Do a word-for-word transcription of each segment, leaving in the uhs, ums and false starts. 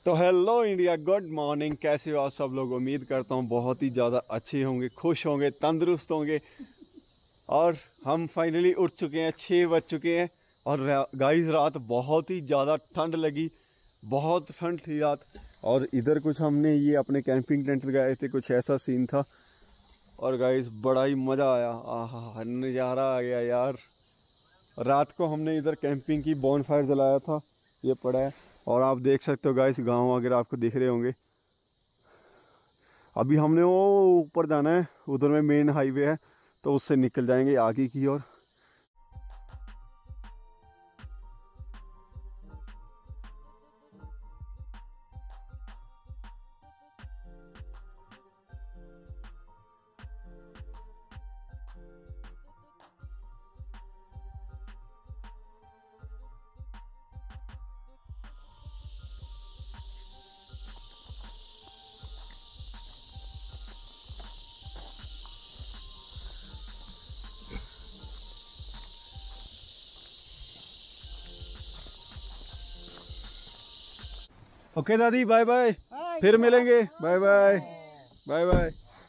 तो hello India, good morning. कैसे हो आप सब लोग? उम्मीद करता हूँ बहुत ही ज़्यादा अच्छे होंगे, खुश होंगे, तंदुरुस्त होंगे। और हम फाइनली उठ चुके हैं, छः बज चुके हैं। और गाइस रात बहुत ही ज़्यादा ठंड लगी, बहुत ठंड थी रात। और इधर कुछ हमने ये अपने कैंपिंग टेंट लगाए थे, कुछ ऐसा सीन था। और गाइस बड़ा ही मज़ा आया, आहा नज़ारा आ गया यार। रात को हमने इधर कैंपिंग की, बॉनफायर जलाया था, ये पड़ा है। और आप देख सकते हो गाइस, गांव वगैरह आपको दिख रहे होंगे। अभी हमने वो ऊपर जाना है, उधर में मेन हाईवे है, तो उससे निकल जाएंगे आगे की ओर। ओके दादी, बाय बाय, फिर मिलेंगे। Bye bye bye bye.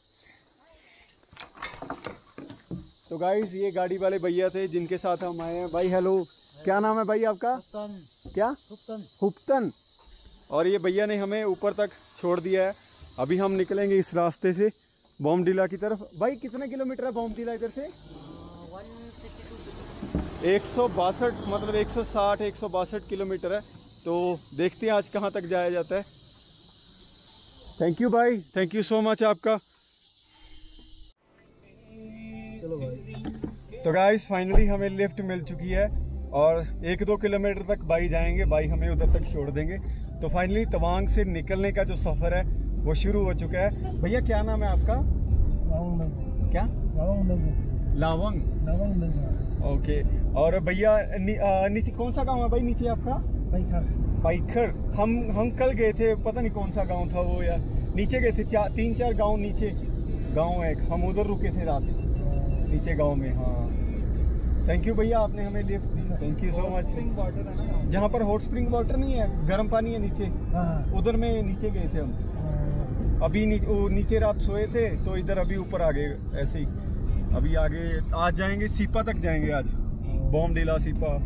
तो गाइस ये गाड़ी वाले भैया थे जिनके साथ हम आए हैं। भाई हेलो, क्या नाम है भाई आपका? हुप्तन। क्या? हुप्तन। हुप्तन। और ये भैया ने हमें ऊपर तक छोड़ दिया है। अभी हम निकलेंगे इस रास्ते से बॉमडिला की तरफ। भाई कितने किलोमीटर है बॉमडिला इधर से? एक सौ बासठ, मतलब एक सौ साठ एक सौ बासठ किलोमीटर है। तो देखते हैं आज कहाँ तक जाया जाता है। थैंक यू भाई, थैंक यू सो मच आपका। चलो भाई। तो गाइस फाइनली हमें लिफ्ट मिल चुकी है और एक दो किलोमीटर तक भाई जाएंगे, भाई हमें उधर तक छोड़ देंगे। तो फाइनली तवांग से निकलने का जो सफ़र है वो शुरू हो चुका है। भैया क्या नाम है आपका? लावंग। क्या? लावंग। लावंग। लावंग। ओके। और भैया नी, नीचे कौन सा गांव है भाई नीचे आपका? पाइखर। पाइखर। हम हम कल गए थे, पता नहीं कौन सा गांव था वो यार। नीचे गए थे, चार तीन चार गांव नीचे गांव है, हम उधर रुके थे रात नीचे गांव में। हाँ थैंक यू भैया, आपने हमें लिफ्ट दी, thank you so much. Spring water है ना जहाँ पर हॉट स्प्रिंग वाटर नहीं है, गर्म पानी है नीचे, हाँ। उधर में नीचे गए थे हम। हाँ। अभी नी, वो नीचे रात सोए थे तो इधर अभी ऊपर आ गए ऐसे ही। अभी आगे आज जाएंगे, सीपा तक जाएंगे आज, बॉमडिला सीपा।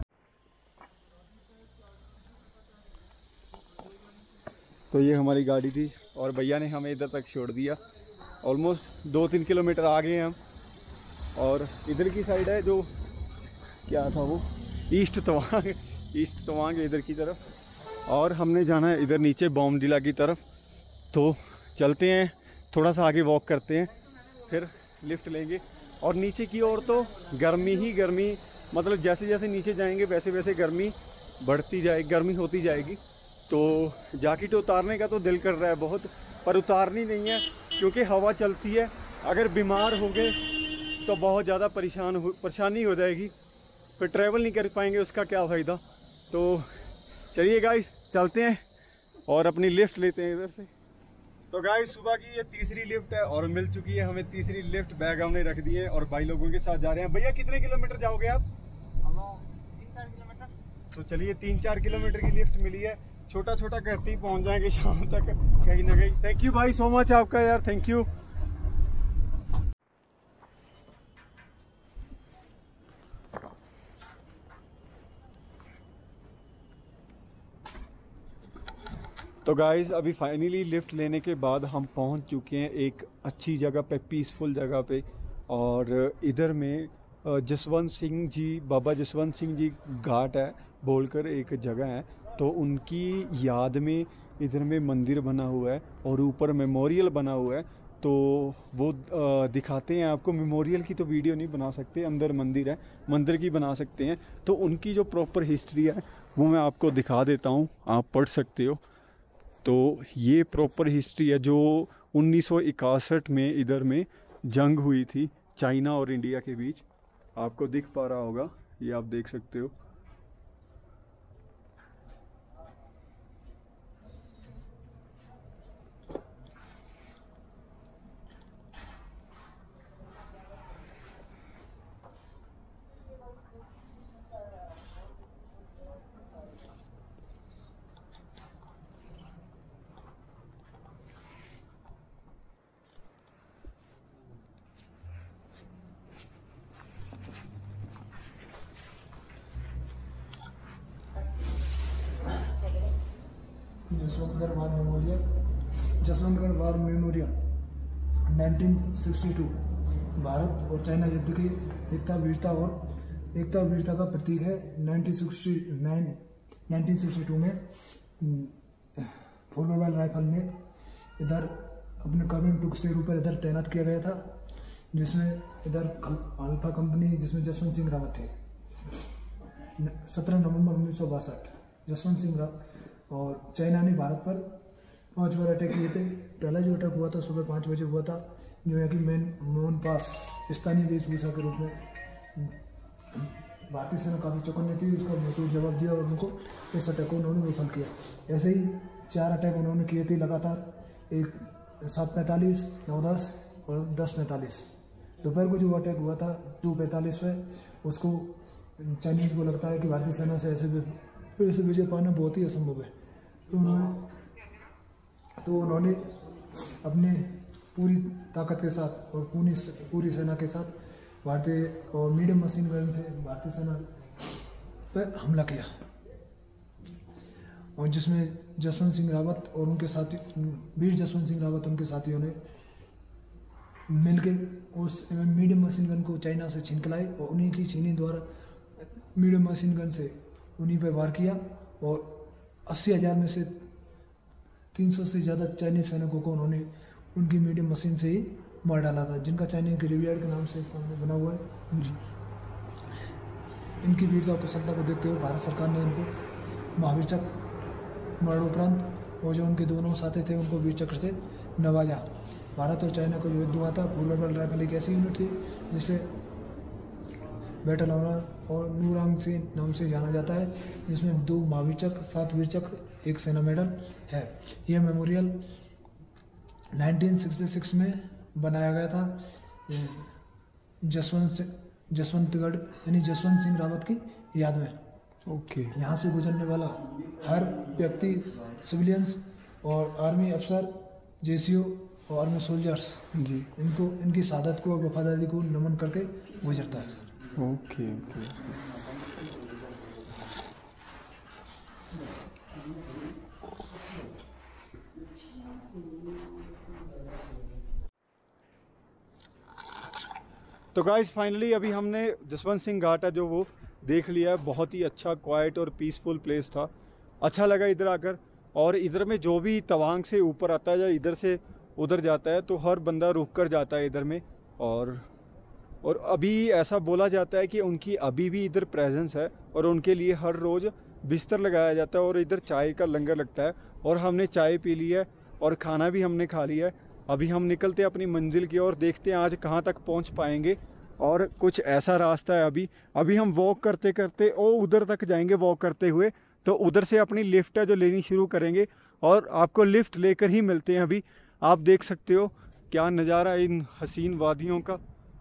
तो ये हमारी गाड़ी थी और भैया ने हमें इधर तक छोड़ दिया। ऑलमोस्ट दो तीन किलोमीटर आ गए हैं हम। और इधर की साइड है जो, क्या था वो, ईस्ट तवांग, ईस्ट तवांग इधर की तरफ। और हमने जाना है इधर नीचे बॉमडिला की तरफ। तो चलते हैं, थोड़ा सा आगे वॉक करते हैं, फिर लिफ्ट लेंगे। और नीचे की ओर तो गर्मी ही गर्मी, मतलब जैसे जैसे नीचे जाएंगे वैसे वैसे गर्मी बढ़ती जाएगी, गर्मी होती जाएगी। तो जैकेट उतारने का तो दिल कर रहा है बहुत, पर उतारनी नहीं है क्योंकि हवा चलती है। अगर बीमार हो गए तो बहुत ज़्यादा परेशान हो परेशानी हो जाएगी, फिर ट्रैवल नहीं कर पाएंगे, उसका क्या फ़ायदा। तो चलिए गाइस चलते हैं और अपनी लिफ्ट लेते हैं इधर से। तो गाइस सुबह की ये तीसरी लिफ्ट है और मिल चुकी है हमें तीसरी लिफ्ट। बैग हमने रख दिए और भाई लोगों के साथ जा रहे हैं। भैया कितने किलोमीटर जाओगे आप? तीन चार किलोमीटर। तो चलिए तीन चार किलोमीटर की लिफ्ट मिली है, छोटा छोटा करते ही पहुंच जाएंगे शाम तक कहीं ना कहीं। थैंक यू भाई सो मच आपका यार, थैंक यू। तो गाइज अभी फाइनली लिफ्ट लेने के बाद हम पहुंच चुके हैं एक अच्छी जगह पे, पीसफुल जगह पे। और इधर में जसवंत सिंह जी, बाबा जसवंत सिंह जी घाट है बोलकर एक जगह है, तो उनकी याद में इधर में मंदिर बना हुआ है और ऊपर मेमोरियल बना हुआ है। तो वो दिखाते हैं आपको। मेमोरियल की तो वीडियो नहीं बना सकते, अंदर मंदिर है, मंदिर की बना सकते हैं। तो उनकी जो प्रॉपर हिस्ट्री है वो मैं आपको दिखा देता हूँ, आप पढ़ सकते हो। तो ये प्रॉपर हिस्ट्री है जो उन्नीस सौ इकसठ में इधर में जंग हुई थी चाइना और इंडिया के बीच। आपको दिख पा रहा होगा, ये आप देख सकते हो। Jaswantgarh war memorial Jaswantgarh war memorial nineteen sixty two Bharat और चाइना युद्ध की एकता वीरता और एकता और वीरता का प्रतीक है। Nineteen sixty nine nineteen sixty two में फोर मोबाइल राइफल में इधर अपने कर्मिक टुक से ऊपर इधर तैनात किया गया था, जिसमें इधर अल्फा कंपनी जिसमें जसवंत सिंह रावत थे। सत्रह नवंबर उन्नीस सौ बासठ जसवंत सिंह रावत और चाइना ने भारत पर पांच बार अटैक किए थे। पहला जो अटैक हुआ था सुबह पाँच बजे हुआ था, जो है कि मेन मोहन पास स्थानीय वेशभूषा के रूप में भारतीय सेना काफ़ी चौकन्नी थी, उसका मुंहतोड़ जवाब दिया और उनको इस अटैक को उन्होंने विफल किया। ऐसे ही चार अटैक उन्होंने किए थे लगातार, एक सात पैंतालीस, नौ दस और दस पैंतालीस। दोपहर को जो अटैक हुआ था दो पैंतालीस पे, उसको चाइनीज़ को लगता है कि भारतीय सेना से ऐसे ऐसे विजय पाना बहुत ही असंभव है, तो उन्होंने तो उन्होंने अपने पूरी ताकत के साथ और पूरी पूरी सेना के साथ भारतीय और मीडियम मशीन गन से भारतीय सेना पर हमला किया, और जिसमें जसवंत सिंह रावत और उनके साथी वीर जसवंत सिंह रावत उनके साथियों ने मिलकर उस मीडियम मशीन गन को चाइना से छीन के लाए और उन्हीं की छीनी द्वारा मीडियम मशीन गन से उन्हीं पर वार किया और अस्सी हज़ार में से तीन सौ से ज़्यादा चाइनीज सैनिकों को उन्होंने उनकी मीडियम मशीन से ही मार डाला था, जिनका चाइनीज ग्रेवियार्ड के नाम से सामने बना हुआ है। इनकी वीरता और कुशलता को देखते हुए भारत सरकार ने इनको महावीर चक्र मरणोपरांत और जो उनके दोनों साथी थे उनको वीर चक्र से नवाजा। भारत और चाइना का जो युद्ध हुआ था, फोर मोबाइल राइफल एक ऐसी यूनिट थी जिसे बैटल ऑनर और नूरांग से नाम से जाना जाता है, जिसमें दो महावीर चक्र, सात वीर चक्र, एक सेना मेडल है। यह मेमोरियल नाइनटीन सिक्सटी सिक्स में बनाया गया था जसवंत जसवंतगढ़ यानी जसवंत सिंह रावत की याद में। ओके। यहाँ से गुजरने वाला हर व्यक्ति, सिविलियंस और आर्मी अफसर, जेसीओ और आर्मी सोल्जर्स जी इनको इनकी शहादत को और वफादारी को नमन करके गुजरता है। Okay okay. तो गाइस फाइनली अभी हमने जसवंत सिंह घाट है जो वो देख लिया है। बहुत ही अच्छा क्वाइट और पीसफुल प्लेस था, अच्छा लगा इधर आकर। और इधर में जो भी तवांग से ऊपर आता है या इधर से उधर जाता है तो हर बंदा रुक कर जाता है इधर में। और और अभी ऐसा बोला जाता है कि उनकी अभी भी इधर प्रेजेंस है और उनके लिए हर रोज़ बिस्तर लगाया जाता है और इधर चाय का लंगर लगता है। और हमने चाय पी ली है और खाना भी हमने खा लिया है। अभी हम निकलते हैं अपनी मंजिल की ओर, देखते हैं आज कहाँ तक पहुँच पाएंगे। और कुछ ऐसा रास्ता है अभी अभी हम वॉक करते करते ओ उधर तक जाएंगे वॉक करते हुए, तो उधर से अपनी लिफ्ट है जो लेनी शुरू करेंगे और आपको लिफ्ट लेकर ही मिलते हैं। अभी आप देख सकते हो क्या नज़ारा है इन हसीन वादियों का।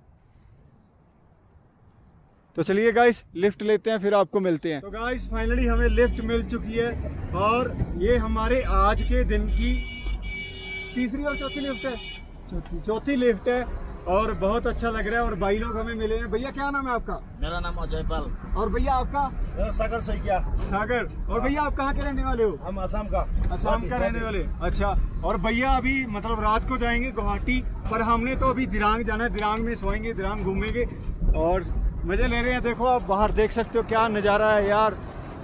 तो चलिए गाइस लिफ्ट लेते हैं फिर आपको मिलते हैं। तो गाइस फाइनली हमें लिफ्ट मिल चुकी है और ये हमारे आज के दिन की तीसरी और चौथी लिफ्ट है चौथी चौथी लिफ्ट है और बहुत अच्छा लग रहा है। और भाई लोग हमें मिले हैं। भैया क्या नाम है आपका? मेरा नाम अजय पाल। और भैया आपका? सागर सैकिया। सागर। और भैया आप कहाँ के रहने वाले हो? हम असम का असम का रहने वाले। अच्छा। और भैया अभी मतलब रात को जाएंगे गुवाहाटी, पर हमने तो अभी दिरांग जाना है, दिरांग में सोएंगे, दिरांग घूमेंगे और मजे ले रहे हैं। देखो आप बाहर देख सकते हो क्या नज़ारा है यार।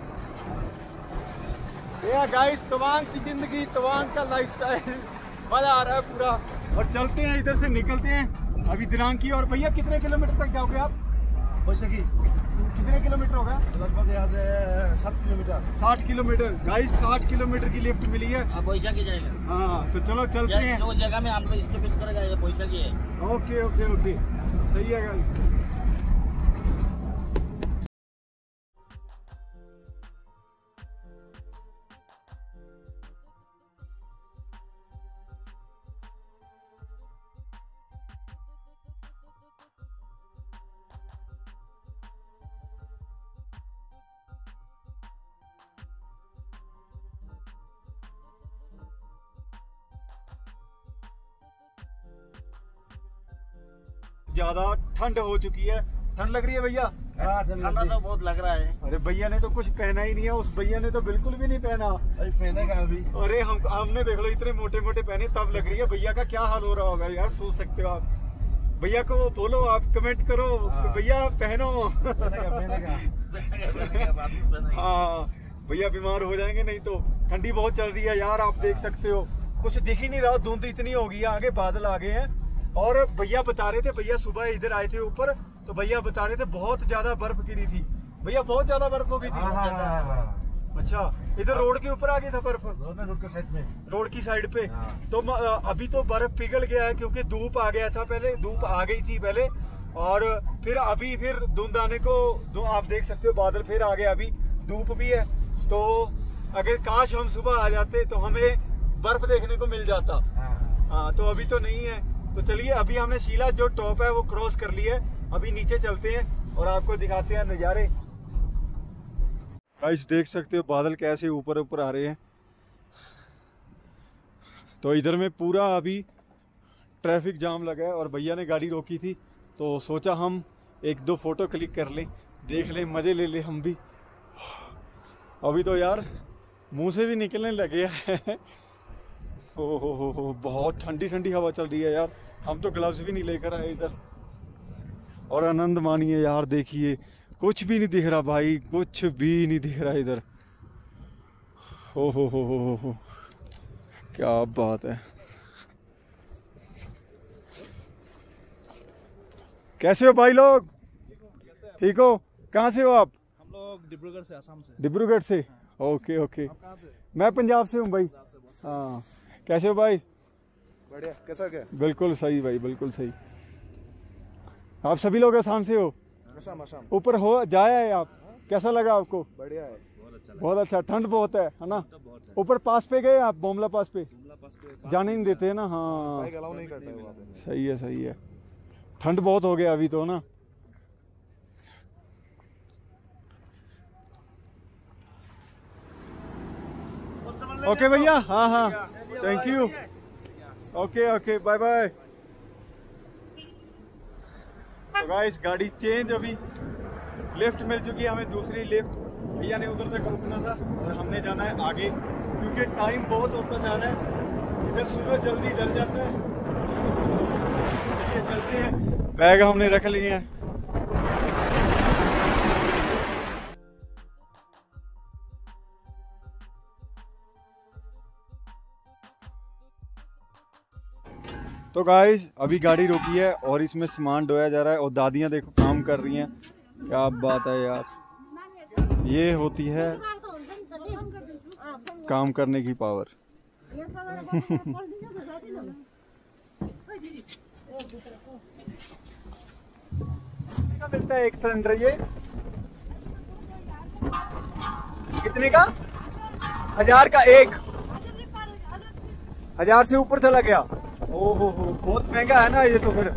ये गाइस तवांग की जिंदगी, तवांग का लाइफस्टाइल, मजा आ रहा है पूरा। और चलते हैं इधर से निकलते हैं अभी दिरांग की। और भैया कितने किलोमीटर तक जाओगे आप? पैसे की कितने किलोमीटर होगा? लगभग यहाँ से साठ किलोमीटर साठ किलोमीटर। गाइस साठ किलोमीटर की लिफ्ट मिली है। आप पैसा की जाएगा। हाँ तो चलो चलते हैं। जो जगह में आपको स्टॉपेज करेगा ये पैसा की है। ओके ओके ओके सही है गाइस। ज़्यादा ठंड हो चुकी है ठंड लग रही है भैया? ठंडा तो बहुत लग रहा है। अरे भैया ने तो कुछ पहना ही नहीं है, उस भैया ने तो बिल्कुल भी नहीं पहना। अभी पहनेगा अभी। अरे हम हमने देख लो इतने मोटे मोटे पहने तब लग रही है। भैया का क्या हाल हो रहा होगा यार, सोच सकते हो आप। भैया को बोलो, आप कमेंट करो भैया पहनो। हाँ भैया बीमार हो जाएंगे नहीं तो। ठंडी बहुत चल रही है यार, आप देख सकते हो कुछ दिख ही नहीं रहा, धुंध इतनी हो गई है, आगे बादल आ गए हैं। और भैया बता रहे थे, भैया सुबह इधर आए थे ऊपर तो भैया बता रहे थे बहुत ज्यादा बर्फ गिरी थी। भैया बहुत ज्यादा बर्फ हो गई थी। अच्छा, इधर रोड के ऊपर आ गई था बर्फ? रोड के साइड में, रोड की साइड पे। तो अभी तो बर्फ पिघल गया है क्योंकि धूप आ गया था, पहले धूप आ गई थी पहले, और फिर अभी फिर धुंध आने को आप देख सकते हो, बादल फिर आ गया, अभी धूप भी है। तो अगर काश हम सुबह आ जाते तो हमें बर्फ देखने को मिल जाता। हाँ तो अभी तो नहीं है। तो चलिए अभी हमने शीला जो टॉप है वो क्रॉस कर ली है, अभी नीचे चलते हैं और आपको दिखाते हैं नज़ारे। गाइस देख सकते हो बादल कैसे ऊपर ऊपर आ रहे हैं। तो इधर में पूरा अभी ट्रैफिक जाम लगा है और भैया ने गाड़ी रोकी थी तो सोचा हम एक दो फोटो क्लिक कर लें, देख लें, मज़े ले लें हम भी। अभी तो यार मुंह से भी निकलने लगे हैं। ओ हो हो हो बहुत ठंडी ठंडी हवा चल रही है यार, हम तो ग्लव्स भी नहीं लेकर आए इधर। और आनंद मानिए यार, देखिए कुछ भी नहीं दिख रहा भाई, कुछ भी नहीं दिख रहा इधर। हो हो हो हो हो क्या बात है। कैसे हो भाई लोग? ठीक हो? कहाँ से हो आप? हम लोग डिब्रूगढ़ से, असम से। डिब्रूगढ़ से? Okay okay. आप कहाँ से? मैं पंजाब से हूँ भाई। हाँ कैसे हो भाई? बढ़िया। कैसा क्या? बिल्कुल सही भाई, बिल्कुल सही। आप सभी लोग आसाम से हो? असम असम। ऊपर हो जाया है आप? कैसा लगा आपको? बढ़िया है, बहुत अच्छा लगा। बहुत अच्छा। ठंड बहुत है है ना? ऊपर पास पे गए आप? बोमला पास पे जाने नहीं देते है ना? हाँ अलाउ नहीं करता है वहाँ पे। सही है सही है। ठंड बहुत हो गया अभी तो ना। ओके भैया, हाँ हाँ thank you. Okay okay bye bye. तो गाइस गाड़ी चेंज, अभी लिफ्ट मिल चुकी है हमें, दूसरी लिफ्ट। भैया ने उधर तक रुकना था और हमने जाना है आगे क्योंकि टाइम बहुत होता जा रहा है। इधर सुबह जल्दी डल जाता है। चलिए चलते हैं, बैग हमने रख लिए हैं। तो गाइस अभी गाड़ी रोकी है और इसमें सामान ढोया जा रहा है और दादियाँ देखो काम कर रही हैं। क्या बात है यार, ये होती है काम करने की पावर। कितना मिलता है एक सिलेंडर ये? कितने का? हजार का एक? हजार से ऊपर चला गया? ओहो हो बहुत महंगा है ना ये तो। फिर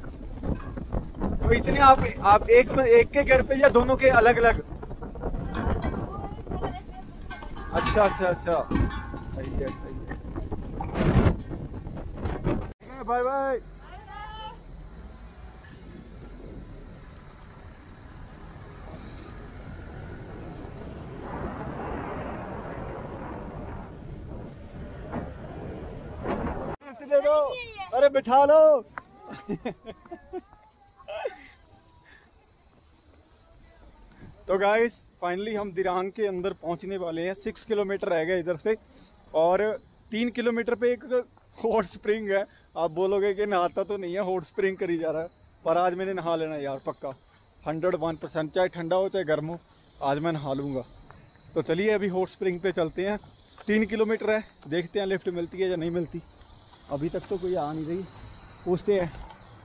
तो इतने आप आप एक एक के घर पे या दोनों के अलग अलग? अच्छा अच्छा अच्छा सही है सही है। Bye bye. दे दो, अरे बिठा लो। तो गाइस फाइनली हम दिरांग के अंदर पहुंचने वाले हैं। सिक्स किलोमीटर रह गए इधर से और तीन किलोमीटर पे एक हॉट स्प्रिंग है। आप बोलोगे कि नहाता तो नहीं है, हॉट स्प्रिंग करी जा रहा है, पर आज मैंने नहा लेना यार पक्का, हंड्रेड वन परसेंट। चाहे ठंडा हो चाहे गर्म हो, आज मैं नहा लूँगा। तो चलिए अभी हॉट स्प्रिंग पे चलते हैं। तीन किलोमीटर है, देखते हैं लिफ्ट मिलती है या नहीं मिलती। अभी तक तो कोई आ नहीं रही, पूछते हैं।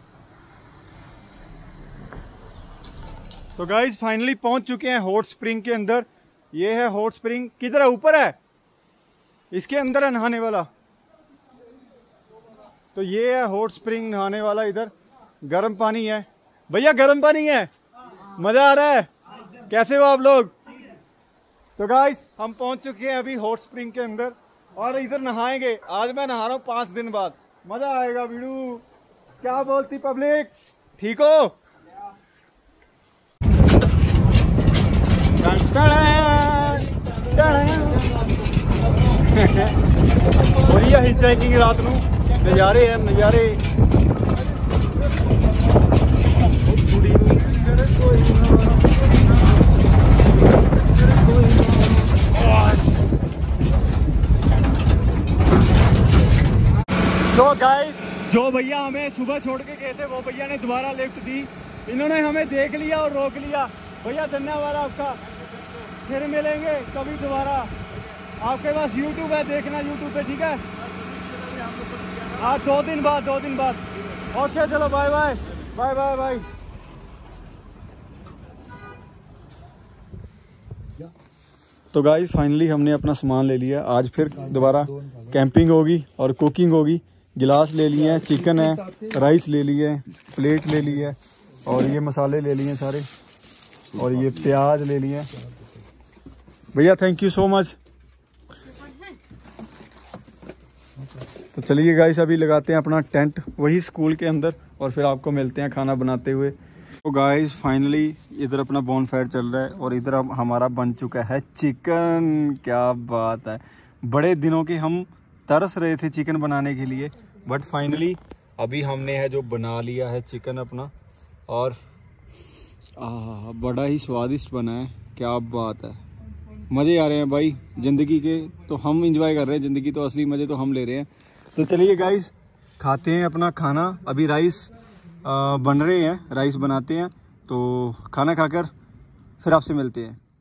तो गाइस फाइनली पहुंच चुके हैं हॉट स्प्रिंग के अंदर। ये है हॉट स्प्रिंग, किधर है? ऊपर है, इसके अंदर है नहाने वाला। तो ये है हॉट स्प्रिंग नहाने वाला। इधर गर्म पानी है भैया, गर्म पानी है, मजा आ रहा है। कैसे हो आप लोग? तो गाइस हम पहुंच चुके हैं अभी हॉट स्प्रिंग के अंदर और इधर नहाएंगे। आज मैं नहा रहा हूँ पाँच दिन बाद, मजा आएगा। बीड़ू क्या बोलती पब्लिक, ठीक हो? हो रही है हिचहाइकिंग रात नू, नज़ारे हैं नज़ारे। सो गाइस, जो भैया हमें सुबह छोड़ के गए थे वो भैया ने दोबारा लिफ्ट दी। इन्होंने हमें देख लिया और रोक लिया। भैया धन्यवाद आपका, फिर मिलेंगे कभी दोबारा। आपके पास यूट्यूब है, देखना यूट्यूब पे, ठीक है? हाँ, दो दिन बाद दो दिन बाद ओके, चलो bye bye bye bye bye. तो गाइस फाइनली हमने अपना सामान ले लिया। आज फिर दोबारा कैंपिंग होगी और कुकिंग होगी। गिलास ले लिए हैं, चिकन है, राइस ले लिए हैं, प्लेट ले ली है, और ये मसाले ले लिए सारे, और ये प्याज ले लिए। भैया थैंक यू सो मच। तो चलिए गाइस, अभी लगाते हैं अपना टेंट वही स्कूल के अंदर, और फिर आपको मिलते हैं खाना बनाते हुए। तो गाइस फाइनली इधर अपना बॉनफायर चल रहा है, और इधर अब हमारा बन चुका है चिकन। क्या बात है, बड़े दिनों के हम तरस रहे थे चिकन बनाने के लिए, बट फाइनली अभी हमने है जो बना लिया है चिकन अपना, और आ, बड़ा ही स्वादिष्ट बना है। क्या बात है, मज़े आ रहे हैं भाई ज़िंदगी के। तो हम इंजॉय कर रहे हैं ज़िंदगी, तो असली मज़े तो हम ले रहे हैं। तो चलिए गाइस, खाते हैं अपना खाना। अभी राइस आ, बन रहे हैं, राइस बनाते हैं, तो खाना खाकर फिर आपसे मिलते हैं।